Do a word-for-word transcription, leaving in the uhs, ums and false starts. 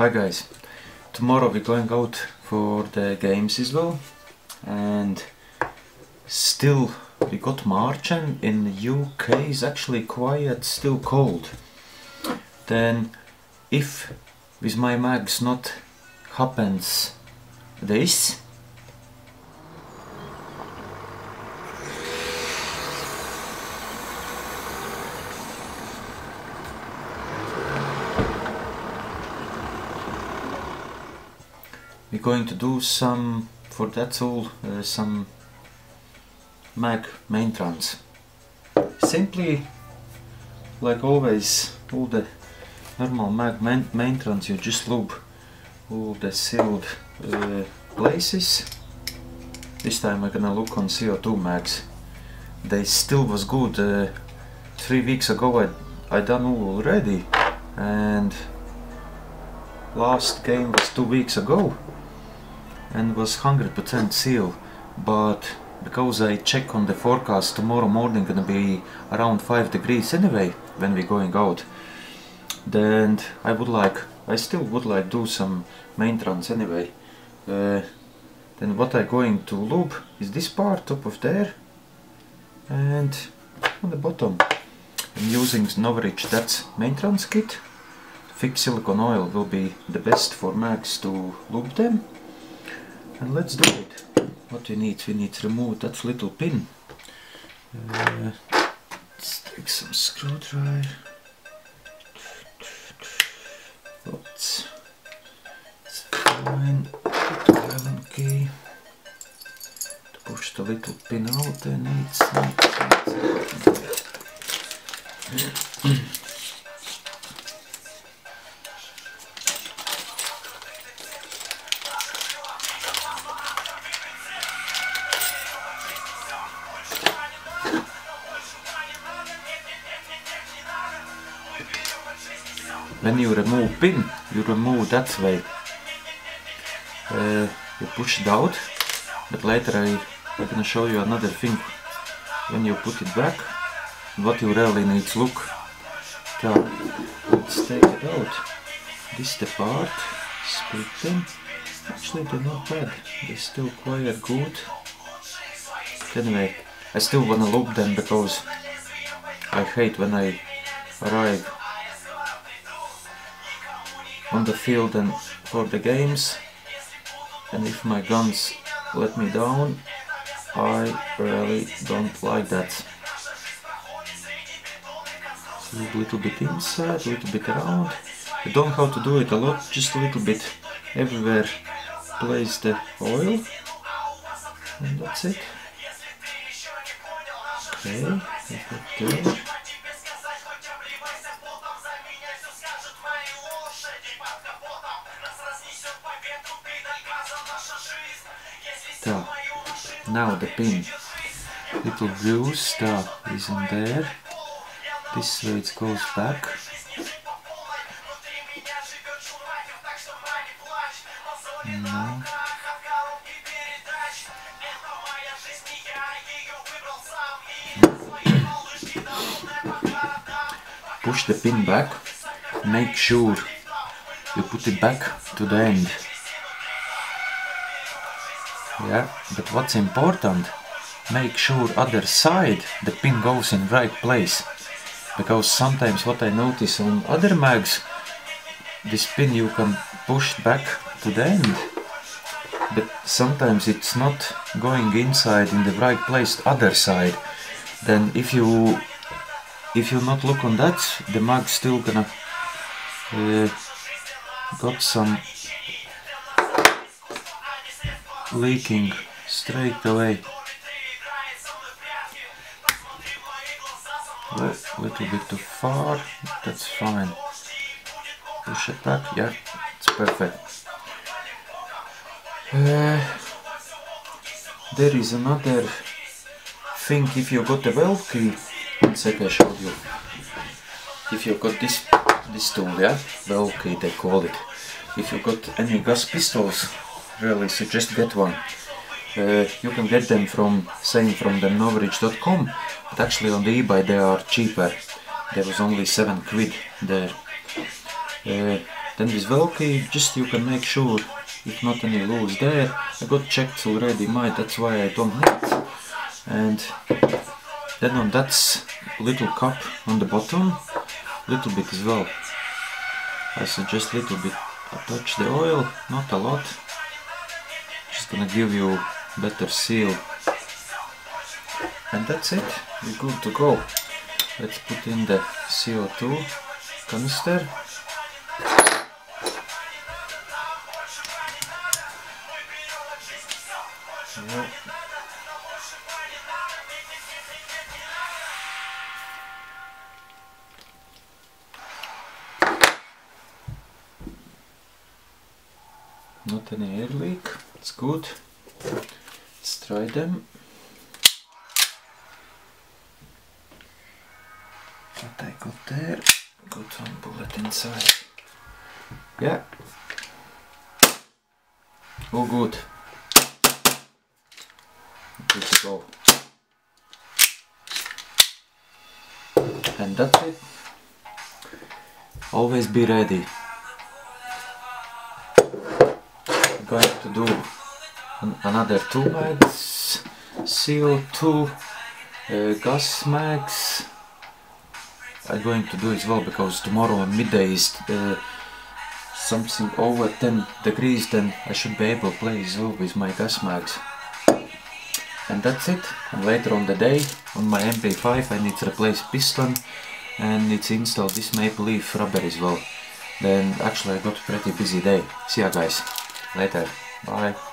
Hi guys, tomorrow we're going out for the games as well, and still we got March, and in the U K is actually quiet, still cold. Then if with my mags not happens this, we're going to do some, for that's all, uh, some mag maintenance. Simply, like always, all the normal mag main maintenance, you just lube all the sealed uh, places. This time I'm gonna look on C O two mags. They still was good. Uh, three weeks ago I, I done all already, and last game was two weeks ago and was one hundred percent seal, but because I check on the forecast, tomorrow morning gonna be around five degrees anyway when we're going out, then I would like, I still would like do some maintenance anyway. Uh, then what I'm going to lube is this part up of there, and on the bottom I'm using Novarich, that's maintenance kit. Fixed silicone oil will be the best for mags to lube them. And let's do it. What we need, we need to remove that little pin. Uh, let's take some screwdriver. Oops. It's fine. Little Allen key. To push the little pin out, then needs. needs When you remove pin, you remove that way. Uh, you push it out, but later I, I'm gonna show you another thing. When you put it back, what you really need to look. So, let's take it out. This is the part, split them. Actually they're not bad, they're still quite good. But anyway, I still wanna lube them because I hate when I arrive on the field and for the games, and if my guns let me down, I really don't like that. So a little bit inside, a little bit around. You don't have to do it a lot, just a little bit everywhere. Place the oil, and that's it. Okay, leave it there. So, now the pin, little groove star is in there, this way it goes back. Now. Push the pin back, make sure you put it back to the end. Yeah, but what's important, make sure other side the pin goes in right place, because sometimes what I notice on other mags, this pin you can push back to the end, but sometimes it's not going inside in the right place, other side. Then if you if you not look on that, the mag's still gonna uh, got some leaking straight away. A little bit too far, that's fine. Push it back, yeah, it's perfect. Uh, there is another thing, if you got the valve key, one sec I showed you. If you got this, this tool, yeah, valve key they call it. If you got any gas pistols, really suggest get one. Uh, you can get them from, same from the novarich dot com, but actually on the eBay they are cheaper. There was only seven quid there. Uh, Then with Velky, just you can make sure if not any loose there. I got checked already mine, that's why I don't need. And then on that little cup on the bottom, little bit as well. I suggest little bit touch the oil, not a lot. Just gonna give you better seal. And that's it, you're good to go. Let's put in the C O two canister. Yeah. Not any air leak, it's good. Let's try them. What I got there, got one bullet inside. Yeah, all good. Good to go. And that's it. Always be ready. I'm going to do an another two mags, C O two, uh, gas mags. I'm going to do as well because tomorrow on midday is uh, something over ten degrees, then I should be able to play as well with my gas mags. And that's it. And later on the day on my M P five I need to replace piston and need to install this maple leaf rubber as well. Then actually I got a pretty busy day. See ya guys. Later. Bye.